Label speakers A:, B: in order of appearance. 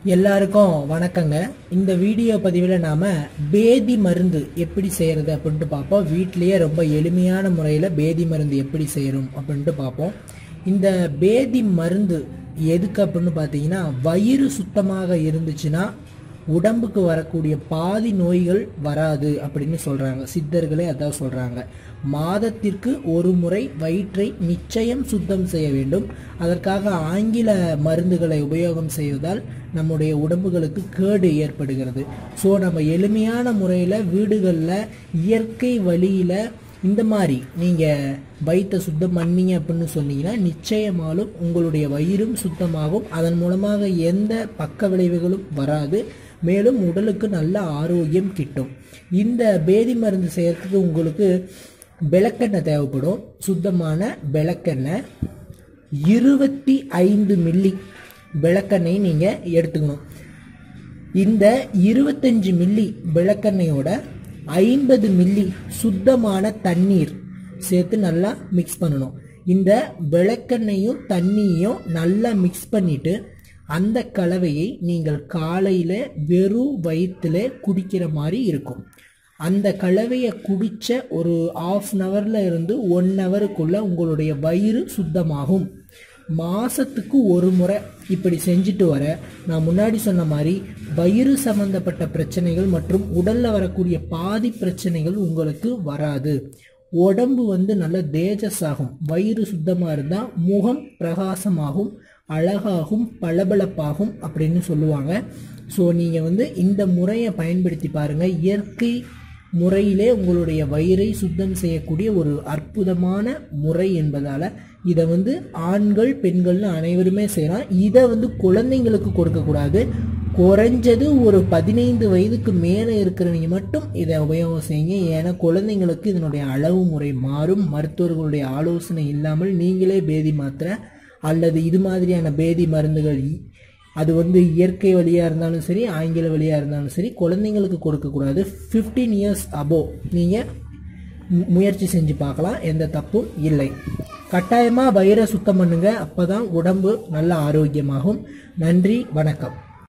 A: எல்லாருக்கும் வணக்கங்க. இந்த வீடியோ பதிவில் நாம் பேதி மருந்து எப்படி செய்கிறது அப்படின்ட்டு பார்ப்போம். வீட்டிலேயே ரொம்ப எளிமையான முறையில் பேதி மருந்து எப்படி செய்கிறோம் அப்படின்ட்டு பார்ப்போம். இந்த பேதி மருந்து எதுக்கு அப்படின்னு பார்த்தீங்கன்னா, வயிறு சுத்தமாக இருந்துச்சுன்னா உடம்புக்கு வரக்கூடிய பாதி நோய்கள் வராது அப்படின்னு சொல்கிறாங்க. சித்தர்களே அதான் சொல்கிறாங்க. மாதத்திற்கு ஒரு முறை வயிற்றை நிச்சயம் சுத்தம் செய்ய வேண்டும். அதற்காக ஆங்கில மருந்துகளை உபயோகம் செய்வதால் நம்முடைய உடம்புகளுக்கு கேடு ஏற்படுகிறது. ஸோ நம்ம எளிமையான முறையில் வீடுகளில் இயற்கை வழியில் இந்த மாதிரி நீங்கள் வயிற்றை சுத்தம் பண்ணீங்க அப்படின்னு சொன்னீங்கன்னா நிச்சயமாலும் உங்களுடைய வயிறும் சுத்தமாகும். அதன் மூலமாக எந்த பக்க விளைவுகளும் வராது. மேலும் உடலுக்கு நல்ல ஆரோக்கியம் கிட்டும். இந்த பேதி மருந்து செய்யறதுக்கு உங்களுக்கு விளக்கெண்ணெய் தேவைப்படும். சுத்தமான விளக்கெண்ணெய் 25 மில்லி விளக்கெண்ணெய் நீங்கள் எடுத்துக்கணும். இந்த 25 மில்லி விளக்கெண்ணெயோட 50 மில்லி சுத்தமான தண்ணீர் சேர்த்து நல்லா மிக்ஸ் பண்ணணும். இந்த விளக்கெண்ணையும் தண்ணியும் நல்லா மிக்ஸ் பண்ணிட்டு அந்த கலவையை நீங்கள் காலையில் வெறும் வயிற்றில் குடிக்கிற மாதிரி இருக்கும். அந்த கலவையை குடித்த ஒரு ½ இருந்து 1 ஹவருக்குள்ளே உங்களுடைய வயிறு சுத்தமாகும். மாதத்துக்கு ஒரு முறை இப்படி செஞ்சுட்டு வர நான் முன்னாடி சொன்ன மாதிரி வயிறு சம்பந்தப்பட்ட பிரச்சனைகள் மற்றும் உடலில் வரக்கூடிய பாதி பிரச்சனைகள் உங்களுக்கு வராது. உடம்பு நல்ல தேஜஸ் ஆகும். வயிறு சுத்தமாக இருந்தால் முகம் பிரகாசமாகும், அழகாகும், பளபளப்பாகும் அப்படின்னு சொல்லுவாங்க. ஸோ நீங்கள் இந்த முறையை பயன்படுத்தி பாருங்கள். இயற்கை முறையிலே உங்களுடைய வயிறை சுத்தம் செய்யக்கூடிய ஒரு அற்புதமான முறை என்பதால் இதை ஆண்கள் பெண்கள்னு அனைவருமே செய்யலாம். இதை குழந்தைங்களுக்கு கொடுக்கக்கூடாது. குறைஞ்சது ஒரு 15 வயதுக்கு மேலே இருக்கிறவங்க மட்டும் இதை உபயோகம் செய்யுங்க. ஏன்னா குழந்தைங்களுக்கு இதனுடைய அளவு முறை மாறும். மருத்துவர்களுடைய ஆலோசனை இல்லாமல் நீங்களே பேதி மாத்திரை அல்லது இது மாதிரியான பேதி மருந்துகள் அது இயற்கை வழியாக இருந்தாலும் சரி, ஆங்கில வழியாக இருந்தாலும் சரி, குழந்தைங்களுக்கு கொடுக்கக்கூடாது. 15 இயர்ஸ் அபோவ் நீங்கள் முயற்சி செஞ்சு பார்க்கலாம். எந்த தப்பும் இல்லை. கட்டாயமாக வயிறை சுத்தம் பண்ணுங்க. அப்போ தான் உடம்பு நல்ல ஆரோக்கியமாகும். நன்றி, வணக்கம்.